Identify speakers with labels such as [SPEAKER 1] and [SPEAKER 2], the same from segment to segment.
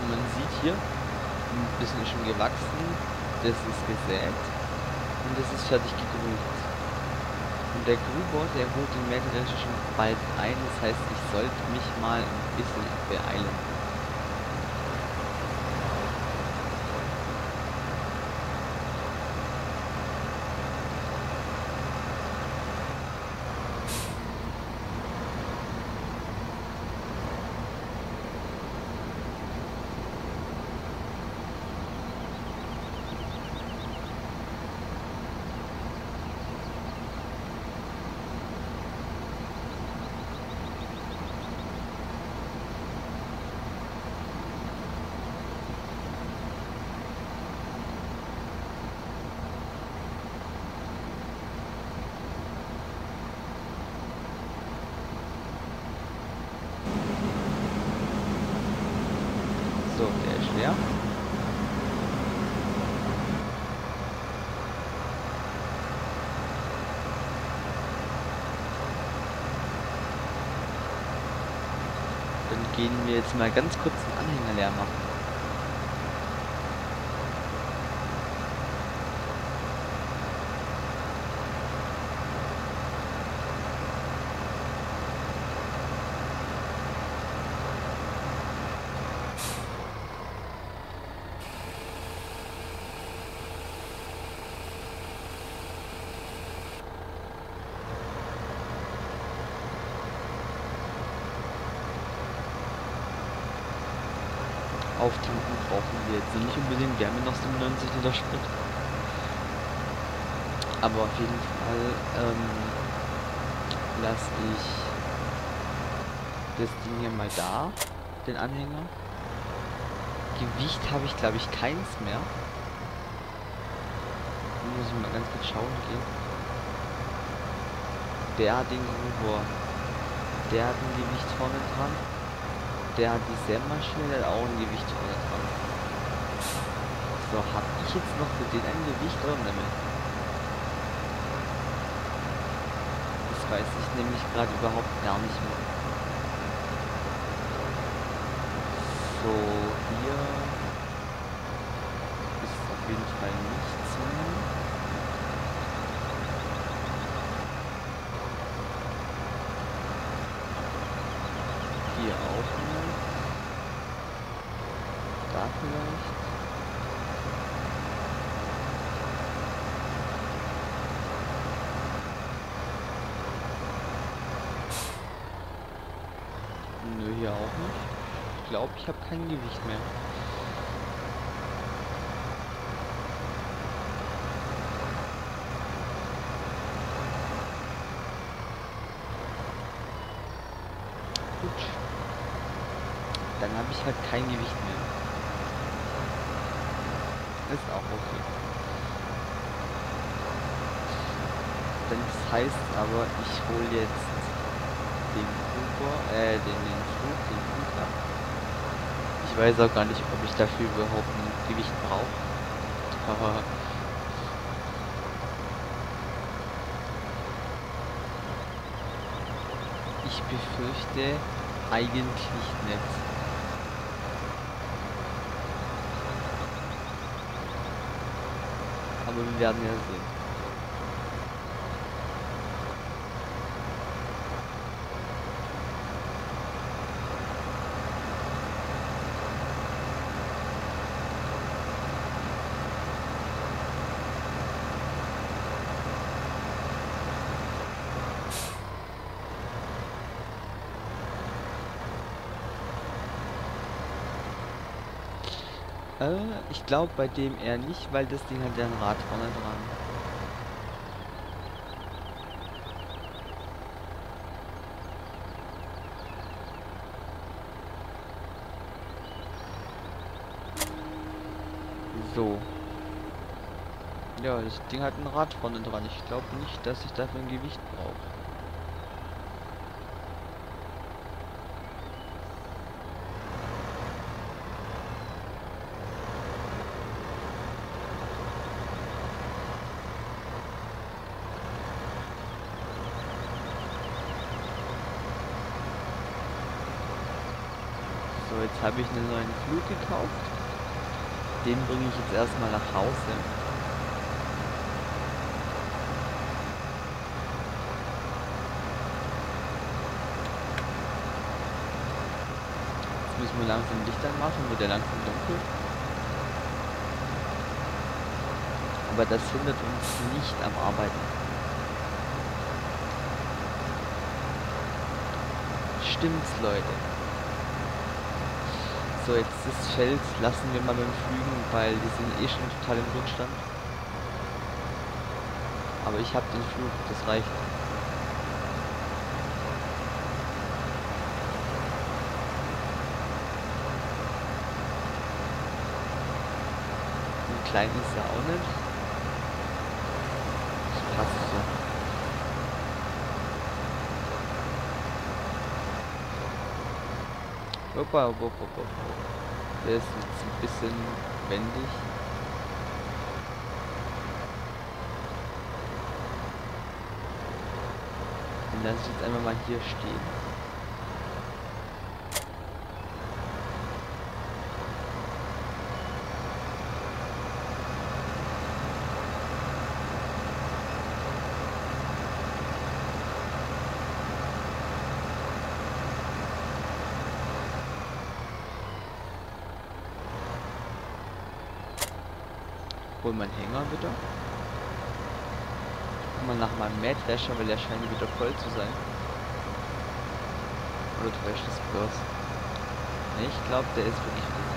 [SPEAKER 1] man sieht hier, ein bisschen schon gewachsen, das ist gesät und das ist fertig gegrünt. Und der Gruber, der holt den Mähdrescher schon bald ein, das heißt, ich sollte mich mal ein bisschen beeilen. So, der ist leer. Dann gehen wir jetzt mal ganz kurz den Anhänger leer machen. Auftanken brauchen wir jetzt nicht unbedingt. Wir haben ja noch 97 Liter Sprit. Aber auf jeden Fall lasse ich das Ding hier mal da, den Anhänger. Gewicht habe ich, glaube ich, keins mehr. Muss ich mal ganz kurz schauen gehen. Der hat den Gruber. Der hat ein Gewicht vorne dran. Der hat die Sämaschine, der hat auch ein Gewicht vorne dran. So, habe ich jetzt noch für den ein Gewicht oder nicht? Das weiß ich nämlich gerade überhaupt gar nicht mehr. So, hier ist auf jeden Fall nichts mehr. Hier auch nicht. Da vielleicht. Nö, hier auch nicht. Ich glaube, ich habe kein Gewicht mehr. Gut. Dann habe ich halt kein Gewicht mehr. Ist auch okay. Das heißt aber, ich hole jetzt den Flug ab. Ich weiß auch gar nicht, ob ich dafür überhaupt ein Gewicht brauche. Aber ich befürchte eigentlich nicht. Aber wir werden ja sehen. Ich glaube bei dem eher nicht, weil das Ding hat ja ein Rad vorne dran. So. Ja, das Ding hat ein Rad vorne dran. Ich glaube nicht, dass ich dafür ein Gewicht brauche. So. So, jetzt habe ich einen neuen Flug gekauft. Den bringe ich jetzt erstmal nach Hause. Jetzt müssen wir langsam Licht anmachen, wird ja langsam dunkel. Aber das hindert uns nicht am Arbeiten. Stimmt's, Leute? So, jetzt das Feld lassen wir mal beim Flügen, weil die sind eh schon total im Rückstand. Aber ich habe den Flug, das reicht. Und klein ist er auch nicht. Das passt so. Hoppa, hopp, hopp, hopp, hopp. Der ist jetzt ein bisschen wendig. Den lasse ich jetzt einfach mal hier stehen. Hol meinen Hänger wieder. Guck mal nach meinem Mähdrescher, weil der scheint wieder voll zu sein. Oder täuscht das bloß? Nee, ich glaube, der ist wirklich voll.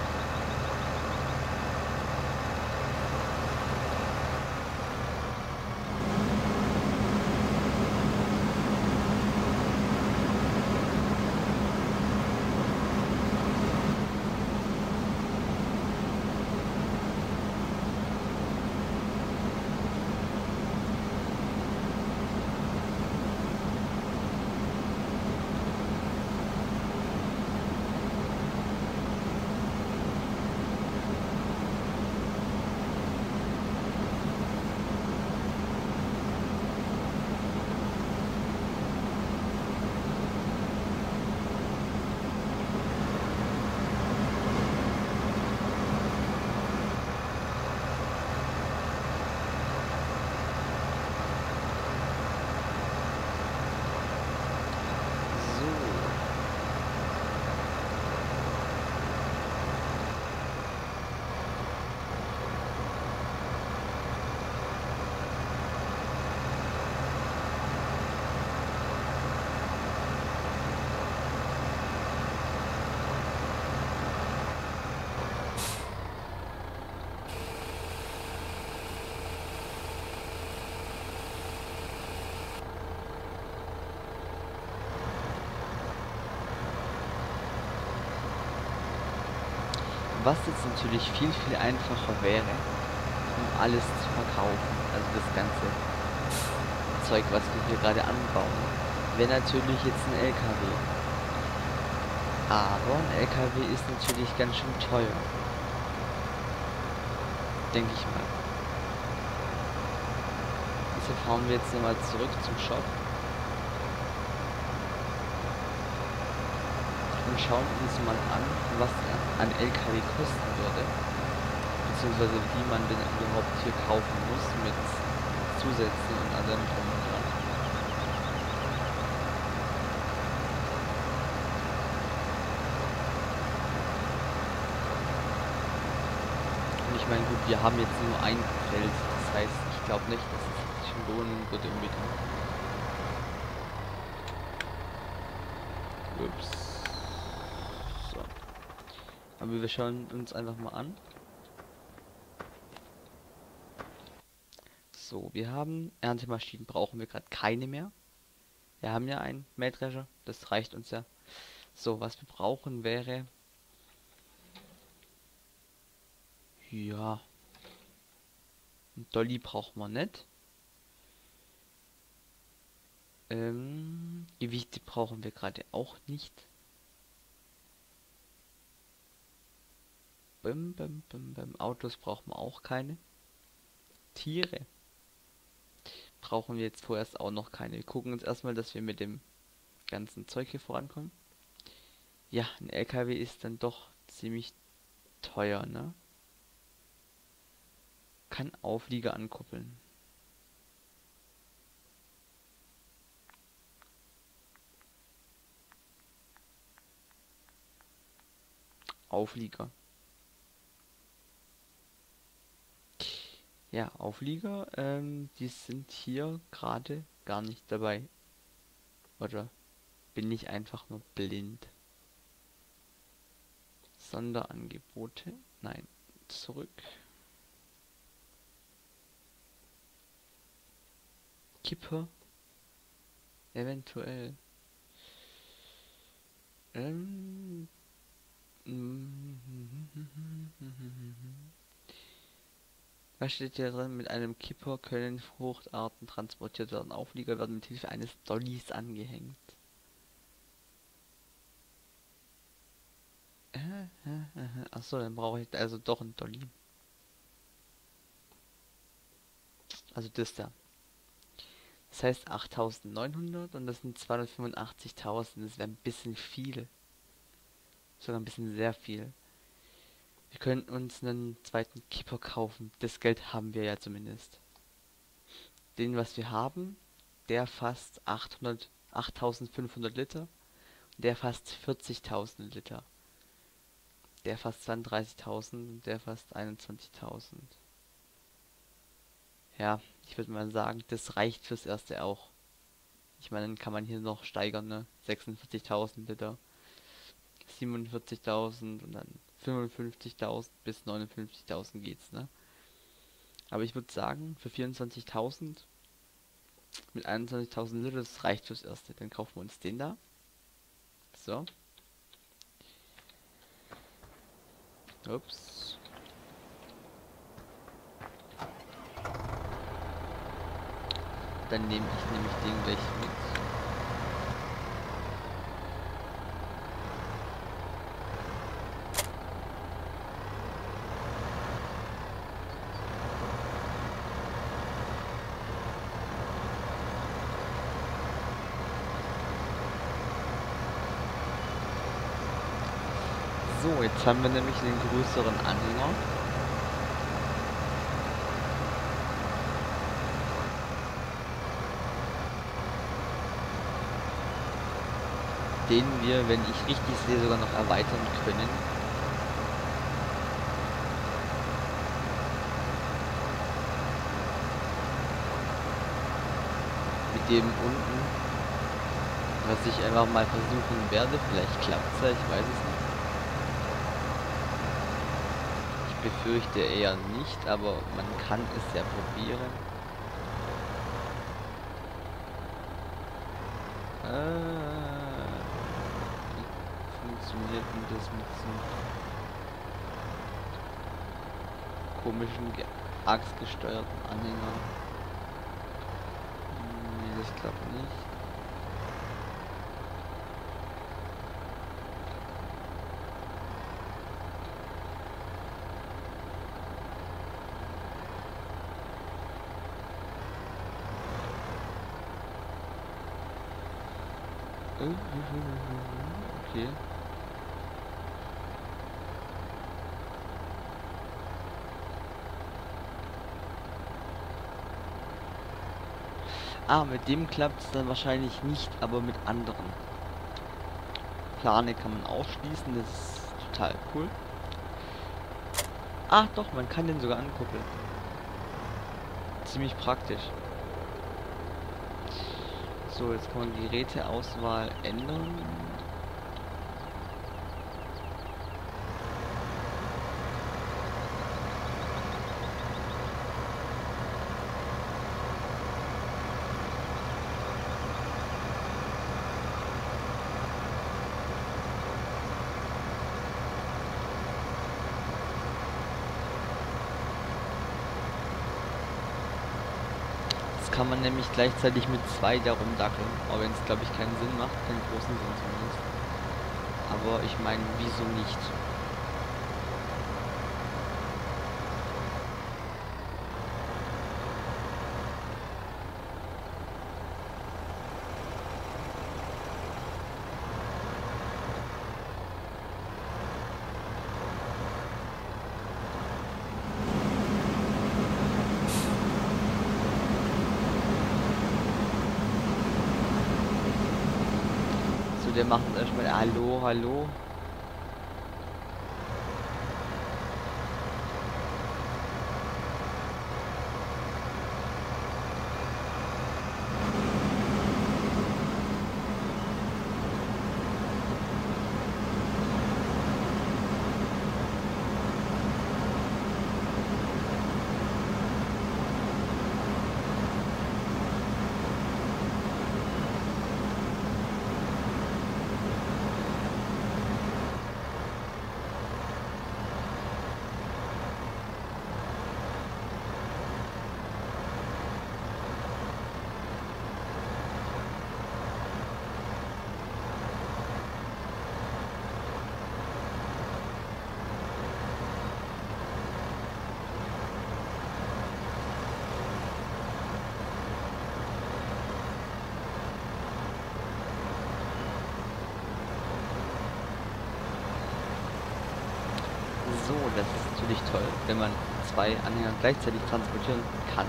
[SPEAKER 1] Was jetzt natürlich viel einfacher wäre, um alles zu verkaufen, also das ganze Zeug, was wir hier gerade anbauen, wäre natürlich jetzt ein LKW. Aber ein LKW ist natürlich ganz schön teuer. Denke ich mal. Deshalb fahren wir jetzt nochmal zurück zum Shop. Und schauen uns mal an, was ein LKW kosten würde. Beziehungsweise wie man den überhaupt hier kaufen muss mit Zusätzen und allem drum und dran. Und ich meine, gut, wir haben jetzt nur ein Feld. Das heißt, ich glaube nicht, dass es sich schon lohnen würde unbedingt. Ups. So. Aber wir schauen uns einfach mal an. So, wir haben Erntemaschinen, brauchen wir gerade keine mehr. Wir haben ja einen Mähdrescher, das reicht uns ja. So, was wir brauchen wäre... Ja... Ein Dolly brauchen wir nicht. Gewichte brauchen wir gerade auch nicht. Autos brauchen wir auch keine. Tiere brauchen wir jetzt vorerst auch noch keine. Wir gucken uns erstmal, dass wir mit dem ganzen Zeug hier vorankommen. Ja, ein LKW ist dann doch ziemlich teuer, ne? Kann Auflieger ankuppeln. Auflieger. Ja, Auflieger, die sind hier gerade gar nicht dabei. Oder bin ich einfach nur blind? Sonderangebote? Nein, zurück. Kipper? Eventuell. Ähm. Was steht hier drin? Mit einem Kipper können Fruchtarten transportiert werden. Auflieger werden mit Hilfe eines Dollys angehängt. Achso, dann brauche ich also doch einen Dolly. Also das da. Das heißt 8900 und das sind 285.000. Das wäre ein bisschen viel. Sogar ein bisschen sehr viel. Wir könnten uns einen zweiten Kipper kaufen. Das Geld haben wir ja zumindest. Den, was wir haben, der fasst 8500 Liter. Der fasst 40.000 Liter. Der fasst 32.000 und der fasst 21.000. Ja, ich würde mal sagen, das reicht fürs Erste auch. Ich meine, dann kann man hier noch steigern, ne? 46.000 Liter, 47.000 und dann 55.000 bis 59.000 geht's, ne? Aber ich würde sagen, für 24.000 mit 21.000 Liter, das reicht fürs Erste. Dann kaufen wir uns den da. So. Ups. Dann nehme ich nämlich den gleich mit. So, jetzt haben wir nämlich den größeren Anhänger. Den wir, wenn ich richtig sehe, sogar noch erweitern können. Mit dem unten, was ich einfach mal versuchen werde. Vielleicht klappt es ja, ich weiß es nicht. Ich befürchte eher nicht, aber man kann es ja probieren. Wie funktioniert denn das mit so komischen achsgesteuerten Anhänger? Nee, das klappt nicht. Okay. Ah, mit dem klappt es dann wahrscheinlich nicht, aber mit anderen. Plane kann man aufschließen, das ist total cool. Ah, doch, man kann den sogar ankuppeln. Ziemlich praktisch. So, jetzt kann man die Geräteauswahl ändern. Kann man nämlich gleichzeitig mit zwei darum dackeln, auch wenn es glaube ich keinen Sinn macht, keinen großen Sinn zumindest. Aber ich meine, wieso nicht? Und der macht erstmal Hallo, hallo. So, das ist natürlich toll, wenn man zwei Anhänger gleichzeitig transportieren kann.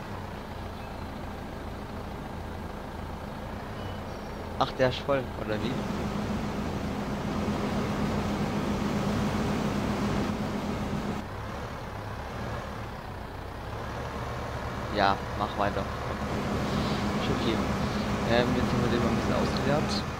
[SPEAKER 1] Ach, der ist voll, oder wie? Ja, mach weiter. Ist okay. Jetzt haben wir den mal ein bisschen ausgeleert.